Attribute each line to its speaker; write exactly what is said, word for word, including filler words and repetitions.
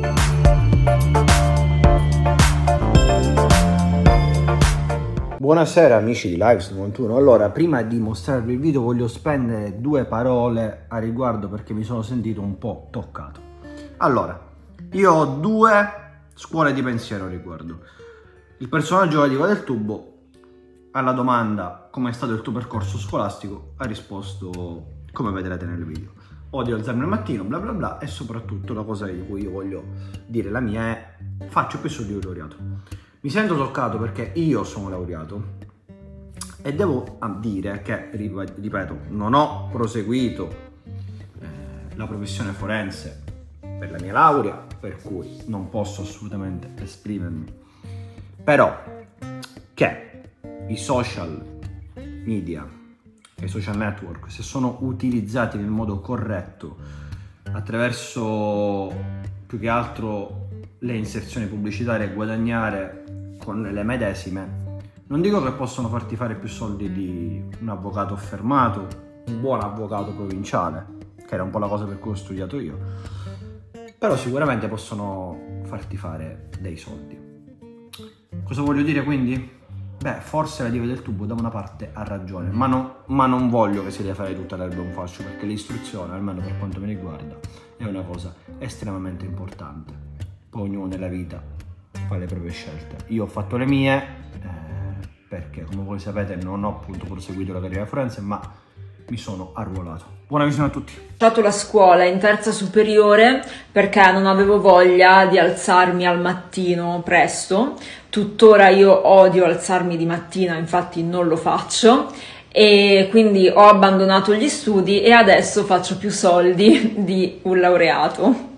Speaker 1: Buonasera amici di Lives novantuno. Allora, prima di mostrarvi il video voglio spendere due parole a riguardo perché mi sono sentito un po' toccato. Allora, io ho due scuole di pensiero a riguardo. Il personaggio di Va del Tubo alla domanda come è stato il tuo percorso scolastico ha risposto come vedrete nel video: odio alzarmi al mattino, bla bla bla, e soprattutto la cosa di cui io voglio dire la mia è: faccio più soldi di un laureato. Mi sento toccato perché io sono laureato e devo dire che, ripeto, non ho proseguito eh, la professione forense per la mia laurea, per cui non posso assolutamente esprimermi, però che i social media e i social network, se sono utilizzati nel modo corretto attraverso più che altro le inserzioni pubblicitarie, guadagnare con le medesime, non dico che possono farti fare più soldi di un avvocato affermato, un buon avvocato provinciale, che era un po' la cosa per cui ho studiato io, però sicuramente possono farti fare dei soldi. Cosa voglio dire quindi? Beh, forse la diva del tubo da una parte ha ragione, ma, no, ma non voglio che si deve fare tutta l'erba un fascio, perché l'istruzione, almeno per quanto mi riguarda, è una cosa estremamente importante. Poi ognuno nella vita fa le proprie scelte. Io ho fatto le mie eh, perché, come voi sapete, non ho appunto proseguito la carriera forense, ma mi sono arruolato. Buona visione a tutti.
Speaker 2: Ho lasciato la scuola in terza superiore perché non avevo voglia di alzarmi al mattino presto. Tuttora io odio alzarmi di mattina, infatti non lo faccio, e quindi ho abbandonato gli studi e adesso faccio più soldi di un laureato.